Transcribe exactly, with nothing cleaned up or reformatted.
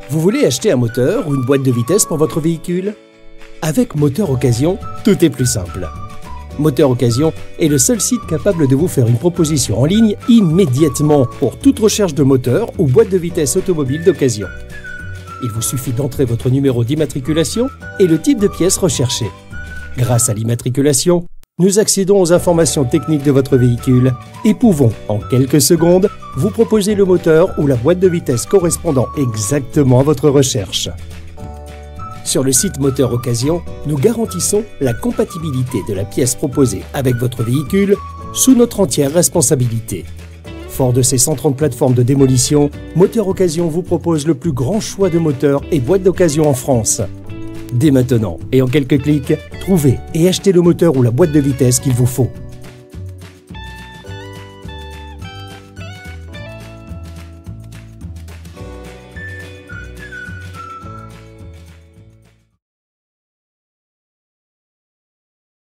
Vous voulez acheter un moteur ou une boîte de vitesse pour votre véhicule? Avec Moteur Occasion, tout est plus simple. Moteur Occasion est le seul site capable de vous faire une proposition en ligne immédiatement pour toute recherche de moteur ou boîte de vitesse automobile d'occasion. Il vous suffit d'entrer votre numéro d'immatriculation et le type de pièce recherchée. Grâce à l'immatriculation, nous accédons aux informations techniques de votre véhicule et pouvons, en quelques secondes, vous proposer le moteur ou la boîte de vitesse correspondant exactement à votre recherche. Sur le site Moteur Occasion, nous garantissons la compatibilité de la pièce proposée avec votre véhicule sous notre entière responsabilité. Fort de ses cent trente plateformes de démolition, Moteur Occasion vous propose le plus grand choix de moteurs et boîtes d'occasion en France. Dès maintenant et en quelques clics, trouvez et achetez le moteur ou la boîte de vitesse qu'il vous faut.